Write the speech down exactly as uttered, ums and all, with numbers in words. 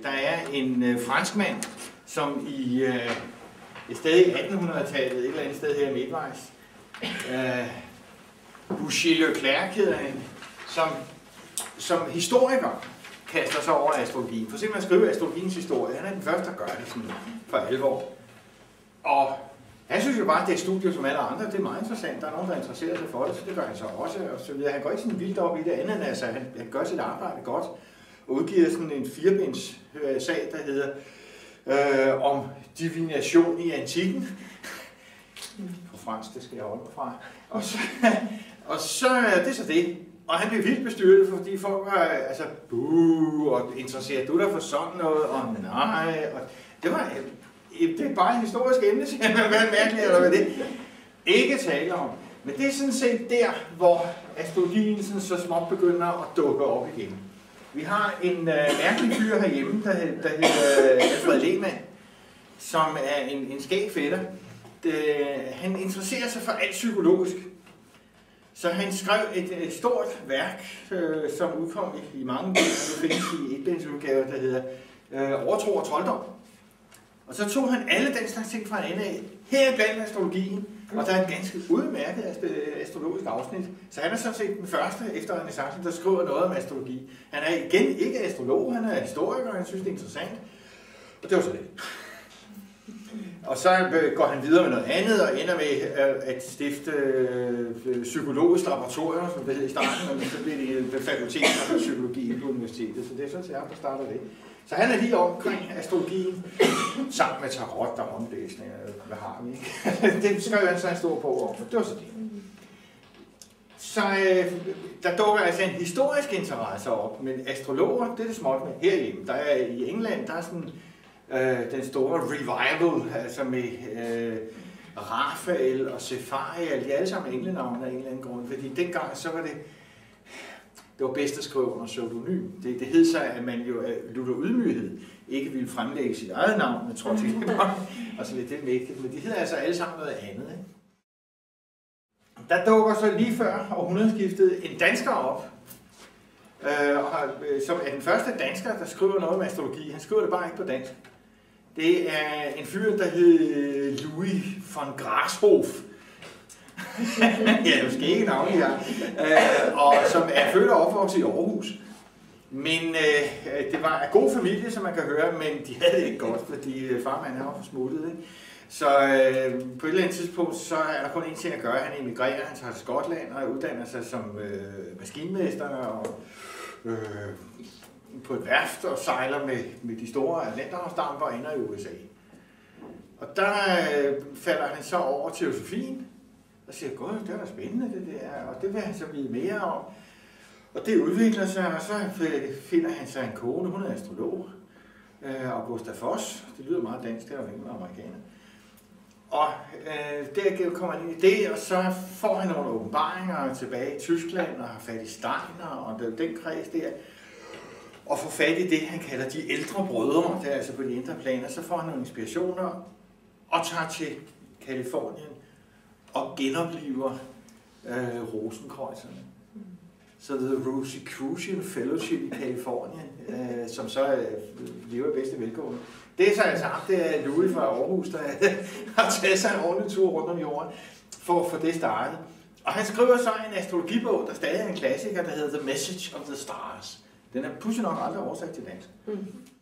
der er en øh, franskmand, som i øh, et sted i attenhundredetallet, et eller andet sted her midtvejs, øh, Boucher-Leclerc hedder han, som, som historiker kaster sig over astrologien. For simpelthen at skrive astrologiens historie. Han er den første, der gør det sådan for alvor. Og han synes jo bare, at det er et studie som alle andre. Det er meget interessant. Der er nogen, der interesserer sig for det, så det gør han så også. Og så videre. Han går ikke sådan vildt op i det andet, end altså, han, han gør sit arbejde godt. Og udgiver sådan en firebinds sag, der hedder øh, om divination i antikken. På fransk, det skal jeg holde mig fra. Og så, og så det er så det. Og han blev vildt bestyrtet, fordi folk var altså, buh, og interesserer du dig for sådan noget, og nej, og det var, det er bare en historisk emne, siger man, hvad mærkeligt, eller hvad det ikke tale om. Men det er sådan set der, hvor astrologien sådan så småt begynder at dukke op igen. Vi har en uh, mærkelig fyr herhjemme, der, der hedder uh, Alfred Lehmann, som er en, en skæg fætter. Det, han interesserer sig for alt psykologisk. Så han skrev et, et stort værk, øh, som udkom i, i mange bøger, der findes i etbindsudgave, der hedder øh, Overtro og trolddom. Og så tog han alle den slags ting fra en ende af, her blandt astrologien, og der er et ganske udmærket astrologisk afsnit. Så han er sådan set den første efter renæssancen, der skriver noget om astrologi. Han er igen ikke astrolog, han er historiker, og han synes det er interessant. Og det var så det. Og så går han videre med noget andet og ender med at stifte psykologisk laboratorium, som det hed i starten, men så bliver det fakultet for psykologi på universitetet. Så det er sådan set ham, der starter det. Så han er lige omkring astrologien, sammen med tarot og håndlæsning. Hvad har vi, ikke? Det skrev han så en stor bog om, for det var så det. Så øh, der dukker altså en historisk interesse op, men astrologer, det er det småt med herhjemme. Der er i England, der er sådan Øh, den store revival, altså med øh, Raphael og Cephariel, de er alle sammen englenavne af en eller anden grund, fordi dengang så var det, det var bedst at skrive under pseudonym. Det, det hed sig, at man jo af lutter ydmyghed ikke ville fremlægge sit eget navn, men tror til det var, og så lidt det mægtigt, men de hedder altså alle sammen noget andet. Ikke? Der dukker så lige før århundredeskiftet en dansker op, øh, som er den første dansker, der skriver noget om astrologi. Han skriver det bare ikke på dansk. Det er en fyr, der hed Louis von Grashof. Ja, du skal ikke navne her. Øh, og som er født og opvokset i Aarhus. Men øh, det var af god familie, som man kan høre, men de havde det ikke godt, fordi farmanden var for smuttet. Ikke? Så øh, på et eller andet tidspunkt, så er der kun en ting at gøre. Han emigrerer, han tager til Skotland og uddanner sig som øh, maskinmester og øh, på et værft og sejler med, med de store atlanterhavsdamper og ender i U S A. Og der øh, falder han så over teosofien og siger, gud, det er da spændende det der, og det vil han så vide mere om. Og det udvikler sig, og så finder han sig en kone, hun er astrolog, øh, Augusta Voss, det lyder meget dansk, det er jo ikke amerikaner. Og øh, der kommer han ind i det, og så får han nogle åbenbaringer tilbage i Tyskland, og har fat i Steiner, og den kreds der. Og får fat i det, han kalder de ældre brødre, der er altså på de indre planer, så får han nogle inspirationer, og tager til Kalifornien, og genopliver øh, rosenkreuzerne. Så det hedder Rosicrucian Fellowship i Kalifornien, øh, som så øh, lever i bedste velgående. Det er så altså ham, det er Louis fra Aarhus, der har taget sig en ordentlig tur rundt om jorden for at få det startet. Og han skriver så en astrologibog, der stadig er en klassiker, der hedder The Message of the Stars. Den er pludselig nok aldrig oversat til dansk. Mm.